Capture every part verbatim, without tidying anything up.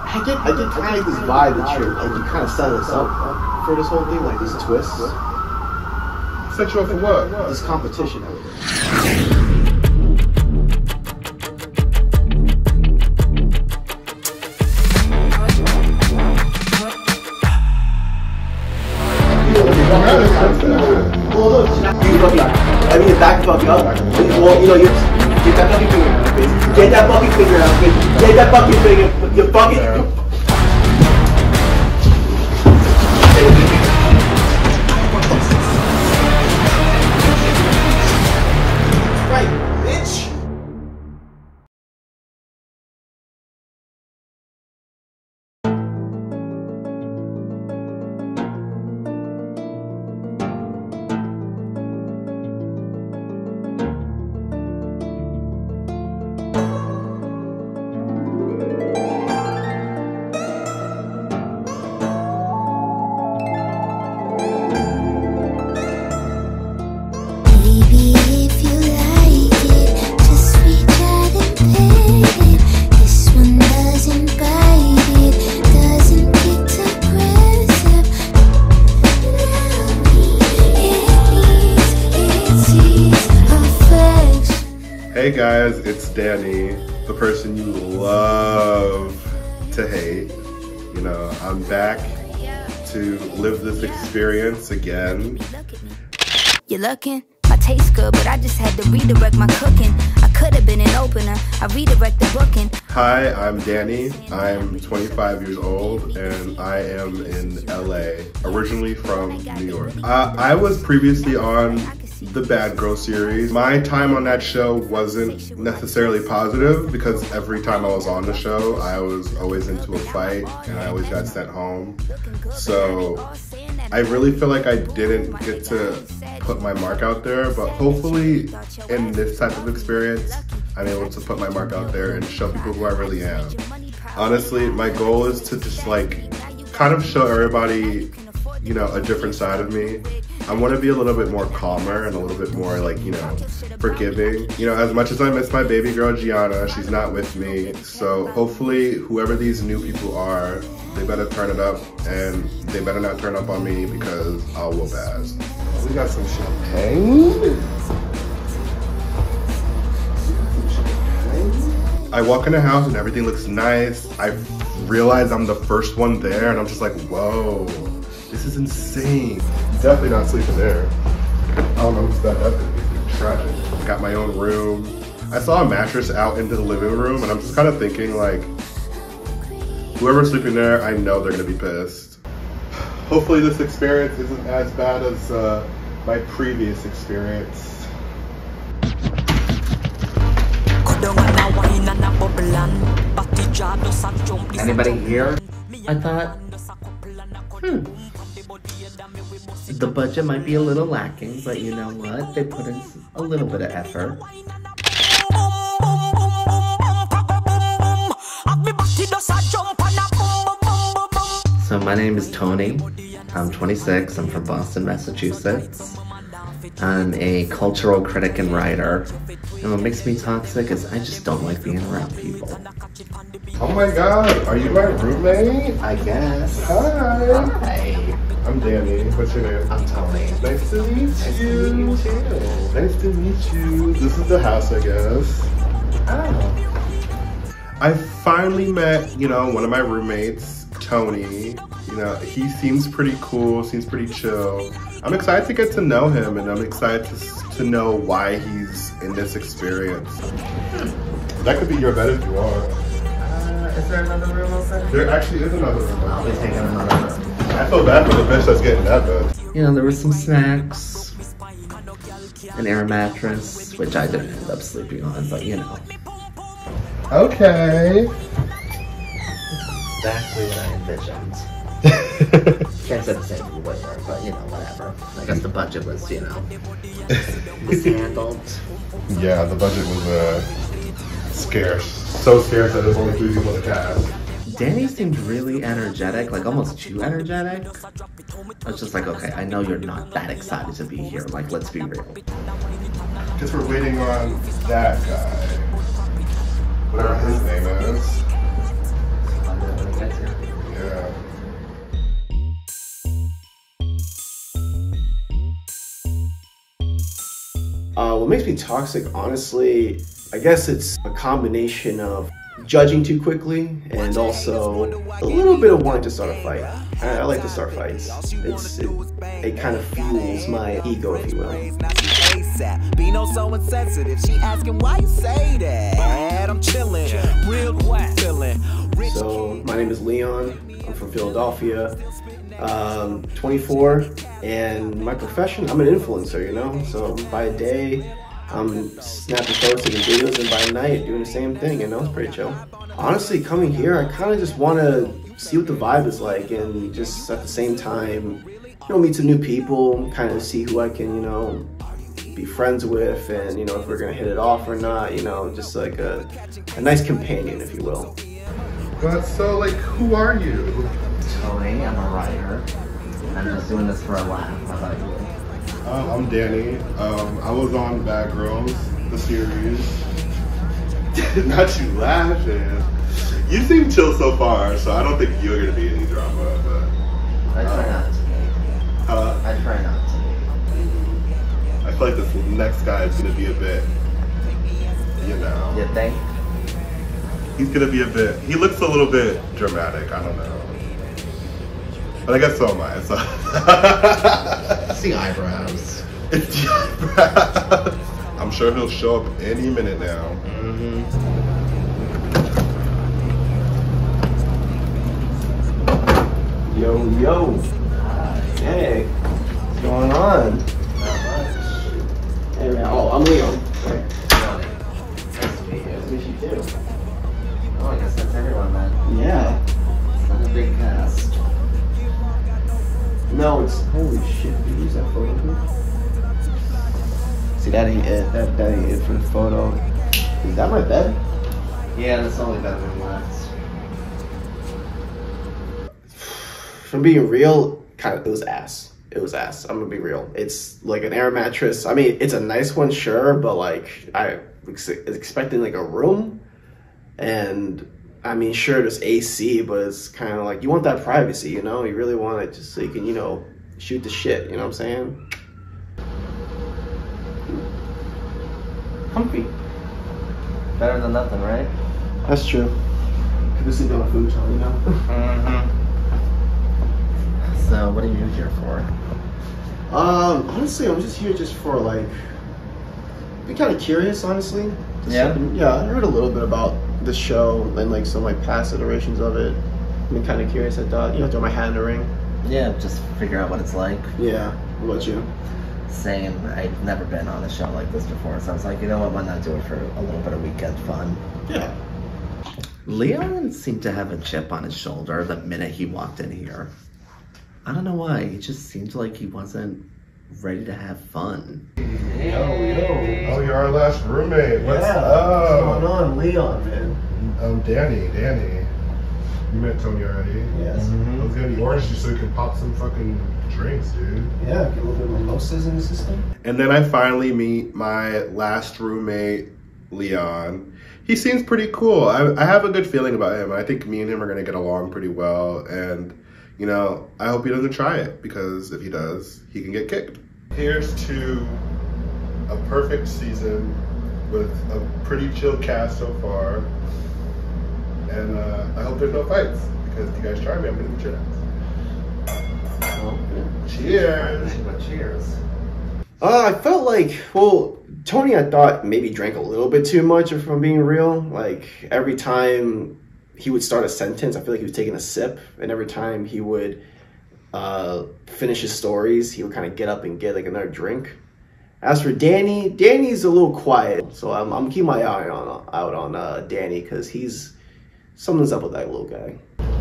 I get, I get kind of this vibe that you're, like, you kind of set us up for this whole thing, like these twists. Set you up for what? This competition over there. Well, look, you fucking, I mean, back the fuck up. Well, you know, you get that fucking finger out of your face. Get that fucking finger out of your face. Get that fucking finger. You fucking. Right, bitch. Hey guys, it's Danny, the person you love to hate. You know, I'm back to live this experience again. You're looking, my taste good, but I just had to redirect my cooking. I could have been an opener, I redirect the booking. Hi, I'm Danny. I'm twenty-five years old and I am in L A, originally from New York. Uh, I was previously on the Bad Girl series. My time on that show wasn't necessarily positive because every time I was on the show, I was always into a fight and I always got sent home. So I really feel like I didn't get to put my mark out there, but hopefully in this type of experience, I'm able to put my mark out there and show people who I really am. Honestly, my goal is to just like kind of show everybody, you know, a different side of me. I want to be a little bit more calmer and a little bit more like, you know, forgiving. You know, as much as I miss my baby girl Gianna, she's not with me. So hopefully whoever these new people are, they better turn it up and they better not turn up on me because I'll whoop ass. We got some champagne. I walk in the house and everything looks nice. I realize I'm the first one there and I'm just like, whoa. This is insane. Definitely not sleeping there. I don't know who's that. That's tragic. Got my own room. I saw a mattress out into the living room and I'm just kind of thinking like, whoever's sleeping there, I know they're gonna be pissed. Hopefully this experience isn't as bad as uh, my previous experience. Anybody here? I thought, hmm. The budget might be a little lacking, but you know what? They put in a little bit of effort. So my name is Tony. I'm twenty-six. I'm from Boston, Massachusetts. I'm a cultural critic and writer. And what makes me toxic is I just don't like being around people. Oh my god, are you my roommate? I guess. Hi. Hi. I'm Danny. What's your name? I'm Tony. Nice to meet Nice you. to meet you too. Nice to meet you. This is the house, I guess. Oh. I finally met, you know, one of my roommates, Tony. You know, he seems pretty cool, seems pretty chill. I'm excited to get to know him and I'm excited to, to know why he's in this experience. That could be your bed if you want. Uh, is there another room open? There actually is another room. I'll be taking another room. I feel bad for the bitch that's getting that bed. You know, there were some snacks, an air mattress, which I didn't end up sleeping on, but you know. Okay. Exactly what I envisioned. Can't say the same for the waiter, but you know, whatever. I guess the budget was, you know, mishandled. Yeah, the budget was uh, scarce. So scarce that there's only three people in the cast. Danny seemed really energetic, like almost too energetic. I was just like, okay, I know you're not that excited to be here. Like, let's be real. Guess we're waiting on that guy. Whatever his name is. Yeah. Uh, what makes me toxic, honestly, I guess it's a combination of judging too quickly and also a little bit of wanting to start a fight. I, I like to start fights. It's, it, it kind of fuels my ego, if you will. Bino so insensitive, she asking why you say that. I'm chilling, real quiet, feeling. So my name is Leon. I'm from Philadelphia. Um, twenty-four, and my profession, I'm an influencer, you know? So by day, I'm snapping photos, taking videos, and by night, doing the same thing, you know? It's pretty chill. Honestly, coming here, I kind of just want to see what the vibe is like, and just at the same time, you know, meet some new people, kind of see who I can, you know, be friends with, and, you know, if we're going to hit it off or not, you know, just like a, a nice companion, if you will. But so, like, who are you? Tony, I'm a writer. I'm just doing this for a laugh. How about you? Um, I'm Danny. Um, I was on Bad Girls, the series. Not you laughing. You seem chill so far, so I don't think you're gonna be any drama. But I try um, not to be. Uh, I try not to be. I feel like this next guy is gonna be a bit, you know. You think? He's gonna be a bit. He looks a little bit dramatic. I don't know. But I guess so am I. So. It's the eyebrows. It's the eyebrows. I'm sure he'll show up any minute now. Mm-hmm. Yo, yo. Hey, what's going on? Not much. Hey, man. Oh, I'm Leon. Tony. Nice to meet you. Nice to meet you too. Oh, I guess that's everyone then. Yeah. It's not a big cast. No, it's holy shit. Did you use that photo? See, that ain't it. That that ain't it for the photo. Is that my bed? Yeah, that's only bedroom left. If I'm being real, kind of, it was ass. It was ass. I'm gonna be real. It's like an air mattress. I mean, it's a nice one, sure, but like I was expecting like a room, and I mean, sure, there's A C, but it's kind of like you want that privacy, you know? You really want it just so you can, you know, shoot the shit. You know what I'm saying? Comfy. Better than nothing, right? That's true. People sleep on a futon, you know? Mm-hmm. So, what are you here for? Um, honestly, I'm just here just for like, be kind of curious, honestly. Just Yeah? like, yeah, I heard a little bit about the show and like some like past iterations of it. I've been kind of curious. I thought, you know, throw my hat in the ring. Yeah, just figure out what it's like. Yeah. What about you? Same. I've never been on a show like this before, so I was like, you know what, why not do it for a little bit of weekend fun? Yeah. Leon seemed to have a chip on his shoulder the minute he walked in here. I don't know why. He just seemed like he wasn't ready to have fun. Yo, yo. Oh, you're our last roommate. What's yeah. up? What's going on, Leon, man? Um, Danny, Danny. You met Tony already. Yes. I was getting orange juice so you can pop some fucking drinks, dude. Yeah, get a little bit of mimosas in the system. And then I finally meet my last roommate, Leon. He seems pretty cool. I, I have a good feeling about him. I think me and him are gonna get along pretty well. And, you know, I hope he doesn't try it, because if he does, he can get kicked. Here's to a perfect season with a pretty chill cast so far. And uh, I hope there's no fights, because if you guys try me, I'm gonna beat your ass. Well, Cheers. but cheers. Uh, I felt like, well, Tony, I thought maybe drank a little bit too much, if I'm being real. Like, every time he would start a sentence, I feel like he was taking a sip, and every time he would uh, finish his stories, he would kind of get up and get like another drink. As for Danny, Danny's a little quiet, so I'm, I'm keeping my eye on out on uh, Danny, because he's, something's up with that little guy.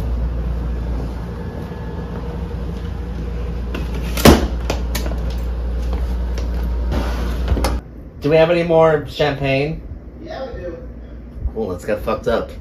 Do we have any more champagne? Yeah, we do. Cool, let's get fucked up.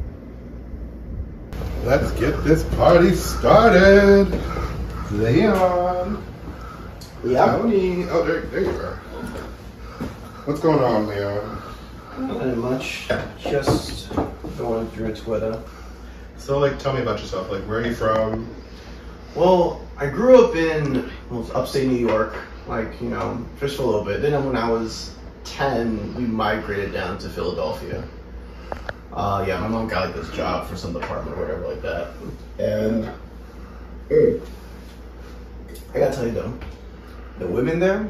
Let's get this party started. Leon. Yeah. Tony. Oh, there, there you are. What's going on, Leon? Not much. Just going through Twitter. So, like, tell me about yourself. Like, where are you from? Well, I grew up in well, upstate New York, like, you know, just for a little bit. Then when I was ten, we migrated down to Philadelphia. Uh, yeah, my mom got like this job for some department or whatever like that. And mm, I gotta tell you though, the women there,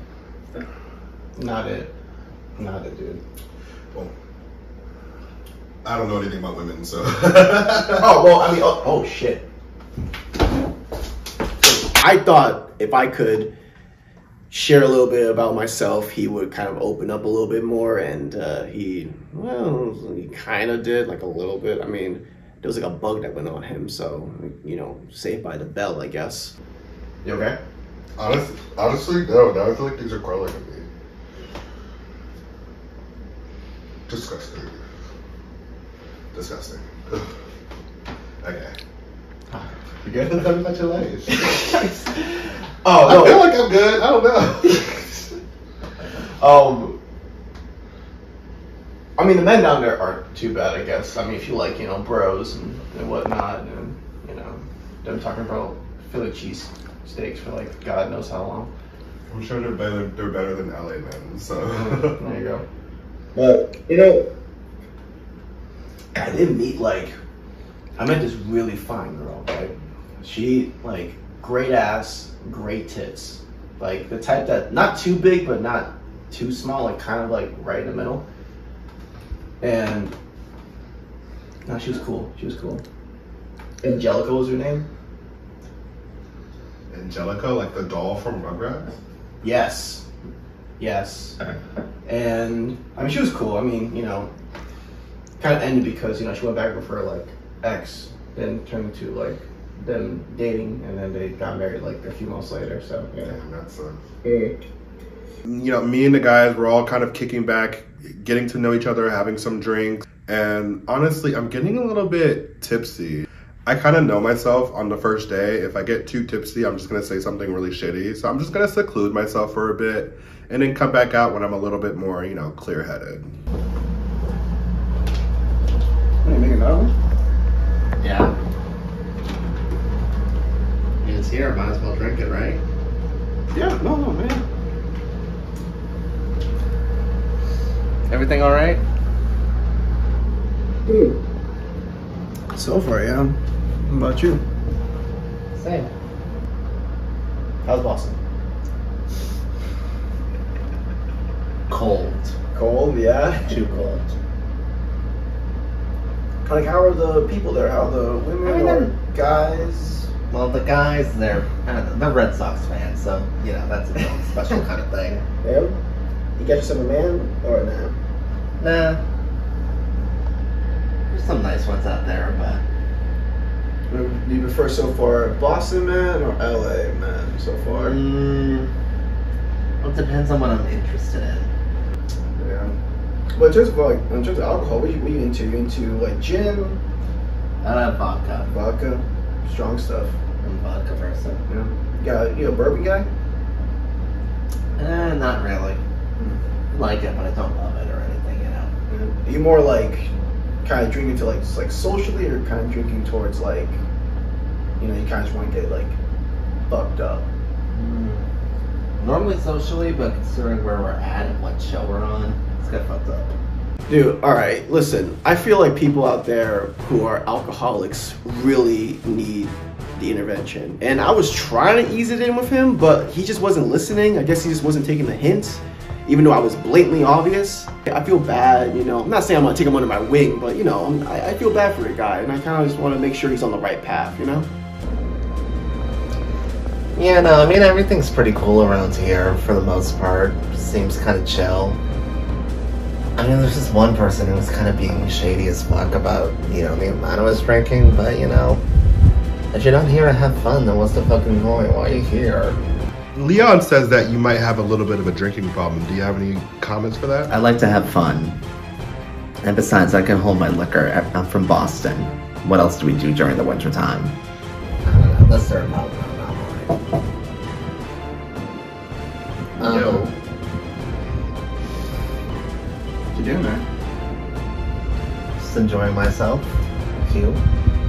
not it. Not it, dude. Well, I don't know anything about women, so. Oh, well, I mean, oh, oh shit. I thought if I could share a little bit about myself, he would kind of open up a little bit more, and uh, he, well, he kind of did, like a little bit. I mean, there was like a bug that went on him, so, you know, saved by the bell, I guess. You okay? Honest, honestly, no. Now I feel like things are crawling at me. Disgusting. Disgusting. Okay. You good? Tell me about your life. Oh, no. I feel like I'm good. I don't know. um, I mean, the men down there aren't too bad, I guess. I mean, if you like, you know, bros and, and whatnot, and, you know, them talking about Philly cheese steaks for like God knows how long. I'm sure they're better. They're better than L A men. So there you go. But you know, I didn't meet like I met this really fine girl, right? She like great ass, great tits, like the type that not too big but not too small, like kind of like right in the middle. And no, she was cool. She was cool. Angelica was her name. Angelica, like the doll from Rugrats? Yes. Yes. And I mean, she was cool. I mean, you know, kind of ended because, you know, she went back with her like ex, then turned into like them dating, and then they got married like a few months later. So yeah, Damn, that sucks. Mm. You know, me and the guys were all kind of kicking back, getting to know each other, having some drinks, and honestly, I'm getting a little bit tipsy. I kind of know myself on the first day. If I get too tipsy, I'm just going to say something really shitty. So I'm just going to seclude myself for a bit and then come back out when I'm a little bit more, you know, clear-headed. What are you making another one? Yeah. I mean, it's here. Might as well drink it, right? Yeah, no, no, man. Everything all right? Mm. So far, yeah. How about you? Same. How's Boston? Cold. Cold, yeah. Too cold. Like, how are the people there? How are the women I mean, or they're- guys? Well, the guys, they're they're Red Sox fans, so you know that's a special kind of thing. Yeah. You got yourself a man or nah? Nah. There's some nice ones out there, but Do you prefer so far Boston man or L A man so far? mm, well, it depends on what I'm interested in. Yeah. But in terms of like, in terms of alcohol, what are you, what are you into? You into like gin, Uh, vodka. vodka, strong stuff? I'm a vodka person. Yeah. You got you a bourbon guy? Eh, not really. I like it, but I don't love it or anything, you know. Yeah. Are you more like kind of drinking to like just like socially, or kind of drinking towards like, you know, you kind of just want to get like fucked up? Normally socially, but considering where we're at and what show we're on, it's got fucked up. Dude, all right, listen, I feel like people out there who are alcoholics really need the intervention. And I was trying to ease it in with him, but he just wasn't listening. I guess he just wasn't taking the hints, even though I was blatantly obvious. I feel bad, you know. I'm not saying I'm gonna take him under my wing, but you know, I'm, I, I feel bad for the guy, and I kind of just want to make sure he's on the right path, you know? Yeah, no, I mean, everything's pretty cool around here for the most part. Seems kind of chill. I mean, there's just one person who was kind of being shady as fuck about, you know, the amount I was drinking, but, you know, if you're not here to have fun, then what's the fucking point? Why are you here? Leon says that you might have a little bit of a drinking problem. Do you have any comments for that? I like to have fun. And besides, I can hold my liquor. I'm from Boston. What else do we do during the winter time? I don't know. Let's serve out. Um, Yo. What you doing, man? Just enjoying myself. You?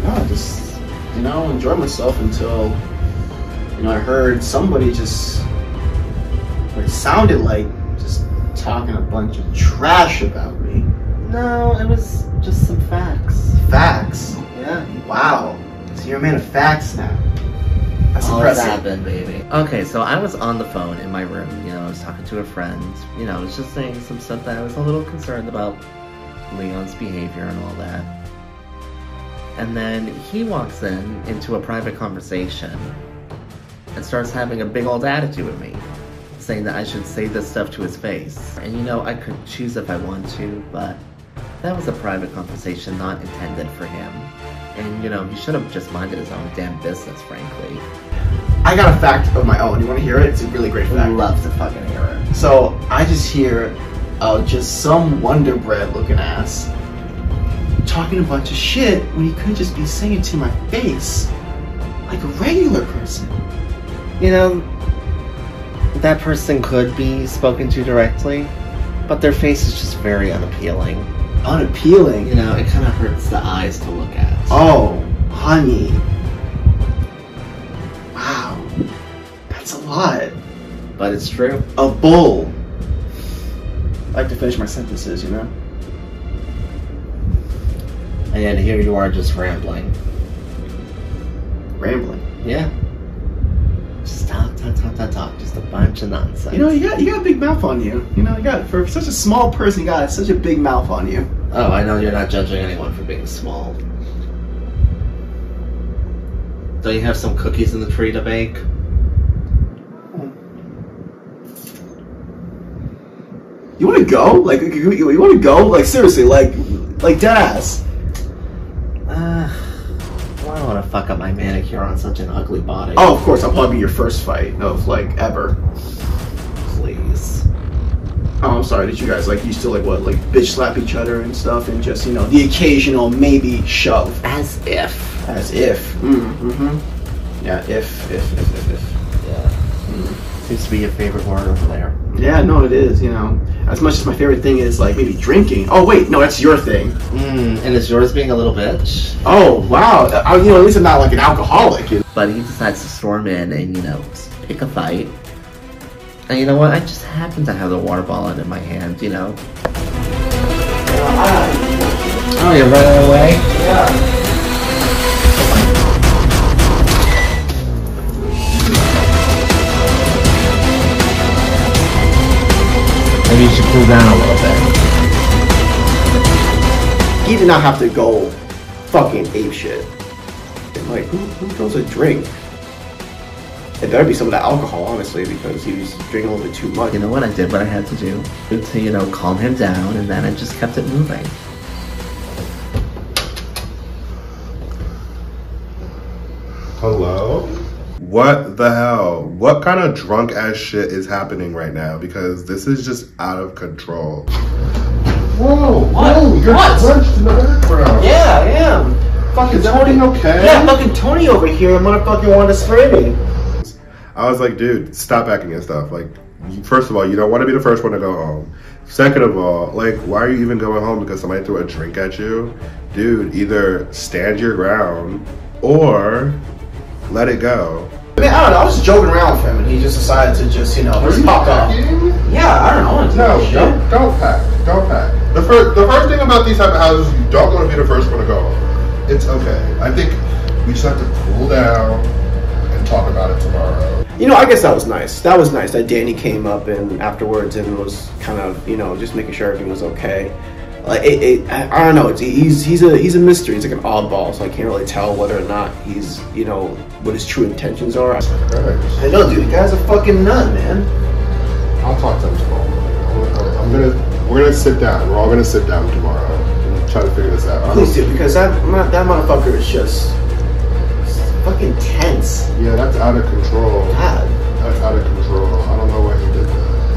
No, just, you know, enjoy myself until, you know, I heard somebody just, it sounded like just talking a bunch of trash about me. No, it was just some facts. Facts? Yeah. Wow. So you're a man of facts now. That's All impressive. happened, baby. Okay, so I was on the phone in my room, you know, I was talking to a friend, you know, I was just saying some stuff that I was a little concerned about Leon's behavior and all that. And then he walks in into a private conversation and starts having a big old attitude with me, saying that I should say this stuff to his face. And you know, I could choose if I want to, but that was a private conversation not intended for him. And you know, he should have just minded his own damn business, frankly. I got a fact of my own. You want to hear it? It's a really great fact. I'd love to fucking hear it. So I just hear uh, just some Wonder Bread looking ass talking a bunch of shit when he could just be saying it to my face like a regular person. You know, that person could be spoken to directly, but their face is just very unappealing. Unappealing? You know, it kind of hurts the eyes to look at. Oh, honey. Wow. That's a lot. But it's true. A bull. I like to finish my sentences, you know? And yet here you are just rambling. Rambling? Yeah. Just talk, talk, talk, talk, talk. Just a bunch of nonsense. You know, you got you got a big mouth on you. You know, you got for such a small person, you got such a big mouth on you. Oh, I know you're not judging anyone for being small. Don't you have some cookies in the tree to bake? You want to go? Like, you, you want to go? Like, seriously, like, like dead ass. Uh, I don't want to fuck up my manicure on such an ugly body. Oh, of course, I'll probably be your first fight of like ever. Please. Oh, I'm sorry. Did you guys like used to like what, like bitch slap each other and stuff, and just you know the occasional maybe shove? As if. As if. Mm, mm-hmm. Yeah. If. If. If. If. if. Yeah. Mm. Seems to be your favorite word over there. Yeah. No, it is. You know, as much as my favorite thing is like maybe drinking. Oh wait, no, that's your thing. Mm, and is yours being a little bitch? Oh wow. I, you know, at least I'm not like an alcoholic. You know? But he decides to storm in and you know pick a fight. And you know what? I just happen to have the water bottle in my hand, you know. Oh, you're running away? Yeah. Maybe you should cool down a little bit. He did not have to go fucking ape shit. And like, who, who throws a drink? It better be some of that alcohol, honestly, because he was drinking a little bit too much. You know what? I did what I had to do to, you know, calm him down, and then I just kept it moving. Hello? What the hell? What kind of drunk ass shit is happening right now? Because this is just out of control. Whoa, What? whoa, you're What? drenched in the background. Yeah, I am. Fuck, is everything okay? Yeah, fucking Tony over here, motherfucking wanted to spray me. I was like, dude, stop acting and stuff. Like, first of all, you don't want to be the first one to go home. Second of all, like, why are you even going home because somebody threw a drink at you? Dude, either stand your ground or let it go. I mean, I don't know, I was just joking around with him and he just decided to just, you know, just pop off. Yeah, I don't know. No, don't, don't pack. Don't pack. The first, the first thing about these type of houses, you don't want to be the first one to go home. It's okay. I think we just have to cool down and talk about it tomorrow. You know, I guess that was nice. That was nice that Danny came up and afterwards and was kind of, you know, just making sure everything was okay. Like, it, it, I, I don't know. It's, he's he's a he's a mystery. He's like an oddball, so I can't really tell whether or not he's, you know, what his true intentions are. Right. I know, dude. The guy's a fucking nut, man. I'll talk to him tomorrow. I'm gonna, we're gonna sit down. We're all gonna sit down tomorrow and try to figure this out. Please do, because that that motherfucker is just fucking tense. Yeah, that's out of control. God. That's out of control. I don't know why he did that.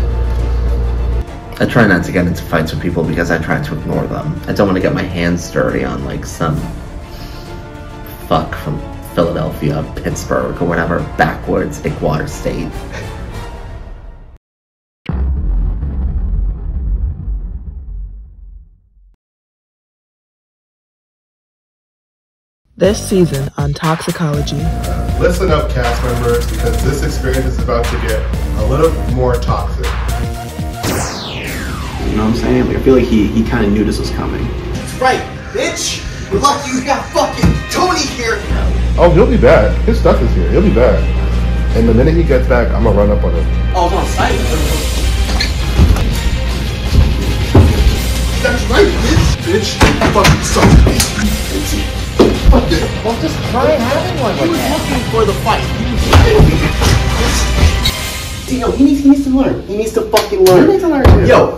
I try not to get into fights with people because I try to ignore them. I don't want to get my hands dirty on like some fuck from Philadelphia, Pittsburgh, or whatever backwoods Ickwater state. This season on Toxicology. Listen up, cast members, because this experience is about to get a little more toxic. You know what I'm saying? Like, I feel like he, he kind of knew this was coming. That's right, bitch! We're lucky you got fucking Tony here! Oh, he'll be back. His stuff is here. He'll be back. And the minute he gets back, I'm gonna run up on him. Oh, it's on site? That's right, bitch! Bitch, fucking suck. Fuck it. Well, just try having one He like was that. looking for the fight. Yo, he needs, he needs to learn. He needs to fucking learn. He needs to learn too. Yo.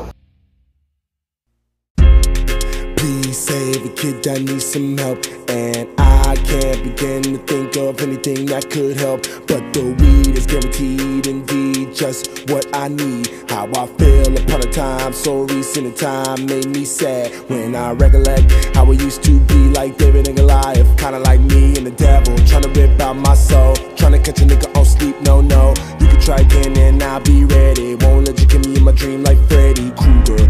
Please save a kid that needs some help, and I can't begin to think of anything that could help. But the weed is guaranteed, indeed, just what I need. How I feel upon a time so recent, a time made me sad when I recollect how it used to be, like David and Goliath, kinda like me and the devil, trying to rip out my soul, trying to catch a nigga on sleep. No, no, you can try again and I'll be ready. Won't let you kill me in my dream like Freddy Krueger.